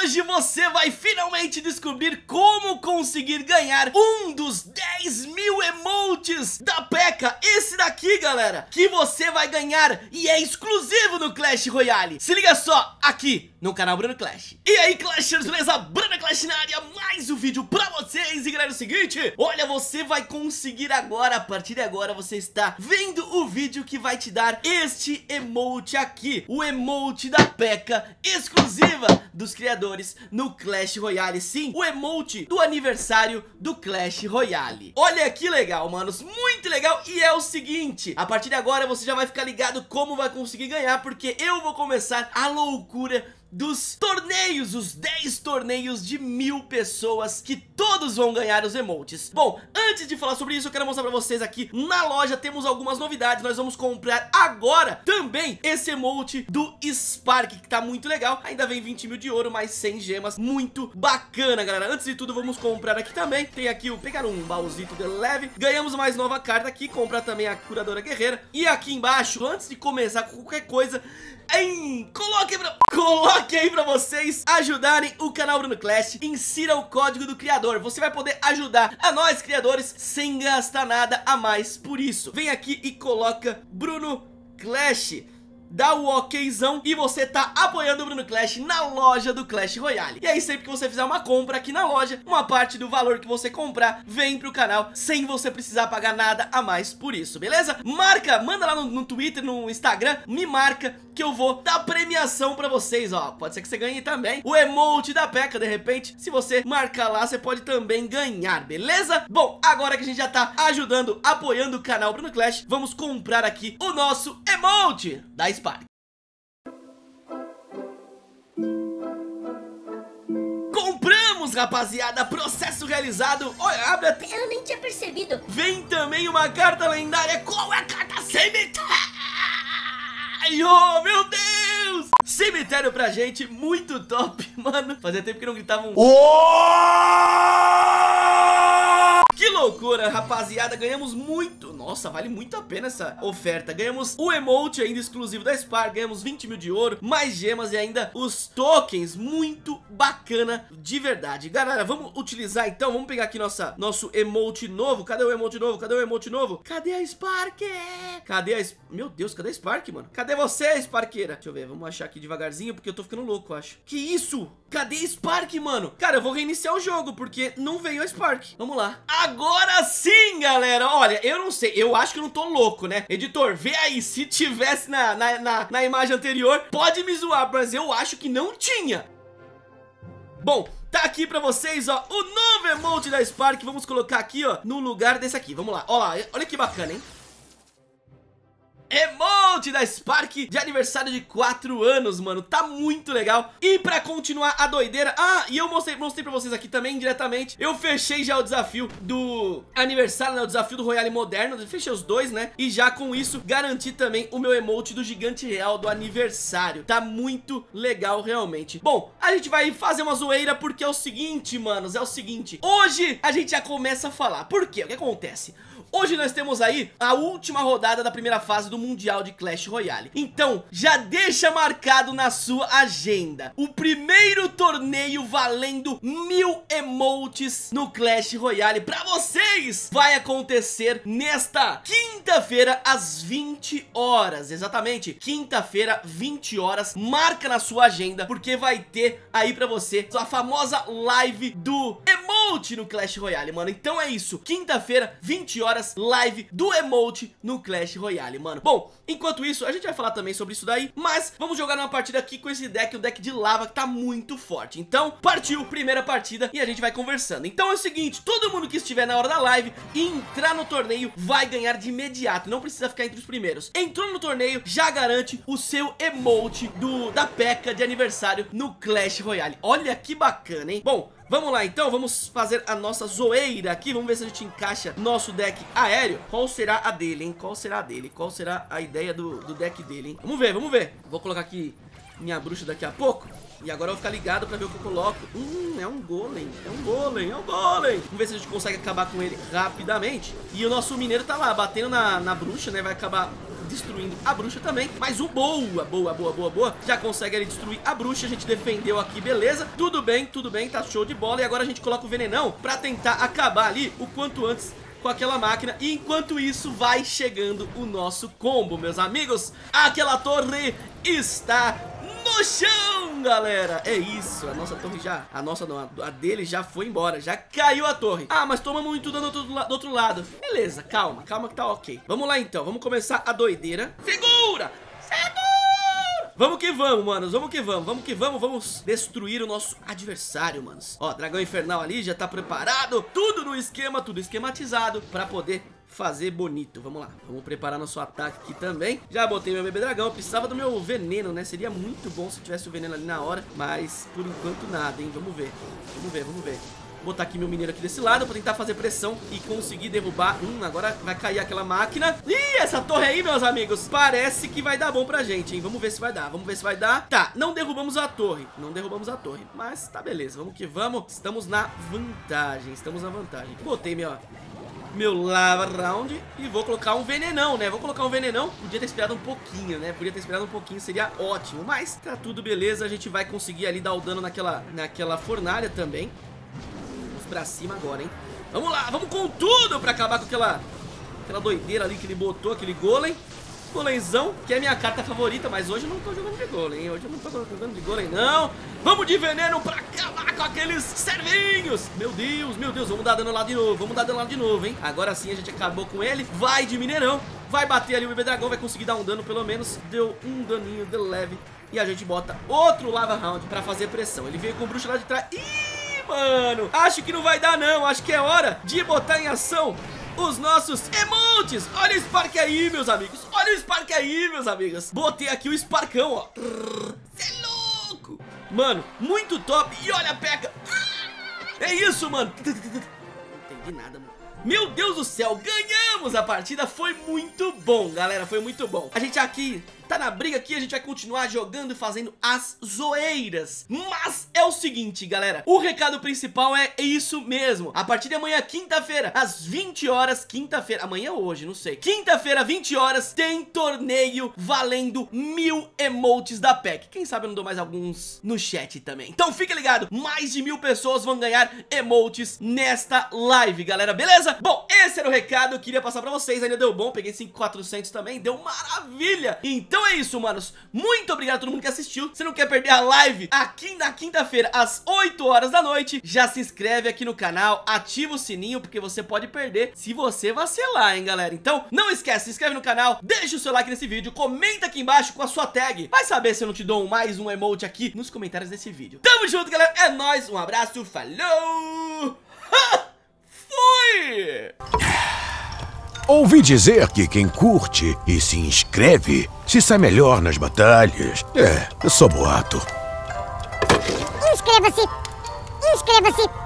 hoje você vai finalmente descobrir como conseguir ganhar um dos 10 mil emotes da P.E.K.K.A. Esse daqui, galera, que você vai ganhar e é exclusivo no Clash Royale. Se liga só, aqui no canal Bruno Clash. E aí, Clashers, beleza? Bruno Clash na área, mais um vídeo pra vocês. E galera, é o seguinte, olha, você vai conseguir agora, a partir de agora, você está vendo o vídeo que vai te dar este emote aqui, o emote da P.E.K.K.A. exclusiva dos criadores no Clash Royale. Sim, o emote do aniversário do Clash Royale. Olha que legal, manos, muito legal. E é o seguinte, a partir de agora você já vai ficar ligado como vai conseguir ganhar, porque eu vou começar a loucura dos torneios, os 10 torneios de 1000 pessoas, que todos vão ganhar os emotes. Bom, antes de falar sobre isso, eu quero mostrar pra vocês aqui na loja, temos algumas novidades. Nós vamos comprar agora também esse emote do Spark, que tá muito legal. Ainda vem 20 mil de ouro, mais 100 gemas, muito bacana, galera. Antes de tudo, vamos comprar aqui também. Tem aqui o pegar um baúzito de leve. Ganhamos mais nova carta aqui, comprar também a curadora guerreira. E aqui embaixo, antes de começar com qualquer coisa, coloque aí pra vocês ajudarem o canal Bruno Clash. Insira o código do criador. Você vai poder ajudar a nós criadores sem gastar nada a mais por isso. Vem aqui e coloca Bruno Clash, dá o okzão e você tá apoiando o Bruno Clash na loja do Clash Royale. E aí sempre que você fizer uma compra aqui na loja, uma parte do valor que você comprar vem pro canal sem você precisar pagar nada a mais por isso, beleza? Marca, manda lá no Twitter, no Instagram, me marca que eu vou dar premiação pra vocês, ó. Pode ser que você ganhe também o emote da P.E.K.K.A. de repente. Se você marcar lá, você pode também ganhar, beleza? Bom, agora que a gente já tá ajudando, apoiando o canal Bruno Clash, vamos comprar aqui o nosso emote da Spark. Compramos, rapaziada, processo realizado. Olha, abre até... Eu nem tinha percebido. Vem também uma carta lendária. Qual é a carta? Cemitério! Oh, meu Deus! Cemitério pra gente, muito top, mano. Fazia tempo que não gritavam Que loucura, rapaziada, ganhamos muito. Nossa, vale muito a pena essa oferta. Ganhamos o emote ainda exclusivo da Spark, ganhamos 20 mil de ouro, mais gemas e ainda os tokens. Muito bacana, de verdade. Galera, vamos utilizar então, vamos pegar aqui nosso emote novo. Cadê o emote novo? Cadê o emote novo? Cadê a Spark? Cadê a... Meu Deus, cadê a Spark, mano? Cadê você, Sparkeira? Deixa eu ver, vamos achar aqui devagarzinho, porque eu tô ficando louco, eu acho. Que isso? Cadê a Spark, mano? Cara, eu vou reiniciar o jogo, porque não veio a Spark. Vamos lá. Agora sim, galera. Olha, eu não sei, eu acho que eu não tô louco, né? Editor, vê aí, se tivesse na imagem anterior, pode me zoar, mas eu acho que não tinha. Bom, tá aqui pra vocês, ó, o novo emote da Spark. Vamos colocar aqui, ó, no lugar desse aqui. Vamos lá, ó lá, olha que bacana, hein? Emote da Spark de aniversário de 4 anos, mano. Tá muito legal. E pra continuar a doideira... Ah, e eu mostrei pra vocês aqui também, diretamente. Eu fechei já o desafio do aniversário, né? O desafio do Royale Moderno. Eu fechei os dois, né? E já com isso, garanti também o meu emote do Gigante Real do aniversário. Tá muito legal, realmente. Bom, a gente vai fazer uma zoeira porque é o seguinte, manos. É o seguinte. Hoje a gente já começa a falar. Por quê? O que acontece? Hoje nós temos aí a última rodada da primeira fase do Mundial de Clash Royale. Então, já deixa marcado na sua agenda o primeiro torneio valendo 1000 emotes no Clash Royale pra vocês. Vai acontecer nesta quinta-feira às 20 horas. Exatamente, quinta-feira, 20 horas. Marca na sua agenda, porque vai ter aí pra você a famosa live do emote no Clash Royale, mano. Então é isso, quinta-feira, 20 horas, live do emote no Clash Royale, mano. Bom, enquanto isso, a gente vai falar também sobre isso daí, mas vamos jogar uma partida aqui com esse deck, o deck de lava, que tá muito forte. Então, partiu, primeira partida, e a gente vai conversando. Então é o seguinte, todo mundo que estiver na hora da live e entrar no torneio vai ganhar de imediato, não precisa ficar entre os primeiros. Entrou no torneio, já garante o seu emote da P.E.K.K.A. de aniversário no Clash Royale. Olha que bacana, hein? Bom, vamos lá então, vamos fazer a nossa zoeira aqui. Vamos ver se a gente encaixa nosso deck aéreo. Qual será a dele, hein? Qual será a dele? Qual será a ideia do deck dele, hein? Vamos ver, vamos ver. Vou colocar aqui minha bruxa daqui a pouco. E agora eu vou ficar ligado pra ver o que eu coloco. É um golem, é um golem, é um golem. Vamos ver se a gente consegue acabar com ele rapidamente. E o nosso mineiro tá lá, batendo na bruxa, né? Vai acabar destruindo a bruxa também. Mas o boa, já consegue ali destruir a bruxa. A gente defendeu aqui, beleza. Tudo bem, tá show de bola. E agora a gente coloca o venenão pra tentar acabar ali o quanto antes com aquela máquina. E enquanto isso vai chegando o nosso combo, meus amigos. Aquela torre está no chão, galera. É isso, a nossa torre já... A nossa não, a dele já foi embora. Já caiu a torre. Ah, mas tomamos muito dano do outro lado. Beleza, calma que tá ok. Vamos lá então, vamos começar a doideira. Segura! Vamos que vamos, manos, vamos destruir o nosso adversário, manos. Ó, dragão infernal ali já tá preparado. Tudo no esquema, tudo esquematizado pra poder fazer bonito. Vamos lá, vamos preparar nosso ataque aqui também. Já botei meu bebê dragão, eu precisava do meu veneno, né? Seria muito bom se tivesse o veneno ali na hora, mas por enquanto nada, hein? Vamos ver. Vou botar aqui meu mineiro aqui desse lado pra tentar fazer pressão e conseguir derrubar. Agora vai cair aquela máquina. Ih, essa torre aí, meus amigos, parece que vai dar bom pra gente, hein? Vamos ver se vai dar, Tá, não derrubamos a torre, mas tá beleza, vamos que vamos. Estamos na vantagem, Botei meu lava round e vou colocar um venenão, né? Podia ter esperado um pouquinho, né? Seria ótimo, mas tá tudo beleza. A gente vai conseguir ali dar o dano naquela fornalha também. Pra cima agora, hein? Vamos lá, vamos com tudo pra acabar com aquela doideira ali que ele botou, aquele golem. Golemzão, que é a minha carta favorita, mas hoje eu não tô jogando de golem, não. Vamos de veneno pra acabar com aqueles servinhos. Meu Deus, vamos dar dano lá de novo, hein? Agora sim a gente acabou com ele. Vai de mineirão, vai bater ali o bebê dragão, vai conseguir dar um dano pelo menos. Deu um daninho de leve. E a gente bota outro lava round pra fazer pressão. Ele veio com o bruxo lá de trás. Mano, acho que não vai dar não. Acho que é hora de botar em ação os nossos emotes. Olha o Spark aí, meus amigos. Botei aqui o Sparkão, ó. Cê é louco. Mano, muito top. E olha a P.E.K.K.A. É isso, mano. Não entendi nada, mano. Meu Deus do céu, ganhamos a partida. Foi muito bom, galera, foi muito bom. A gente aqui tá na briga aqui, a gente vai continuar jogando e fazendo as zoeiras. Mas é o seguinte, galera, o recado principal é isso mesmo. A partir de amanhã, quinta-feira, às 20 horas, amanhã ou hoje, não sei. Quinta-feira, 20 horas, tem torneio valendo 1000 emotes da P.E.K.K.A. Quem sabe eu não dou mais alguns no chat também. Então fica ligado, mais de 1000 pessoas vão ganhar emotes nesta live, galera, beleza? Bom, esse era o recado, eu queria passar pra vocês, ainda deu bom, peguei 5.400 também, deu maravilha. Então é isso, manos, muito obrigado a todo mundo que assistiu. Se não quer perder a live aqui na quinta-feira às 8 horas da noite, já se inscreve aqui no canal, ativa o sininho, porque você pode perder se você vacilar, hein, galera. Então não esquece, se inscreve no canal, deixa o seu like nesse vídeo, comenta aqui embaixo com a sua tag. Vai saber se eu não te dou mais um emote aqui nos comentários desse vídeo. Tamo junto, galera, é nóis, um abraço, falou! Fui! Ouvi dizer que quem curte e se inscreve se sai melhor nas batalhas. É só boato. Inscreva-se! Inscreva-se!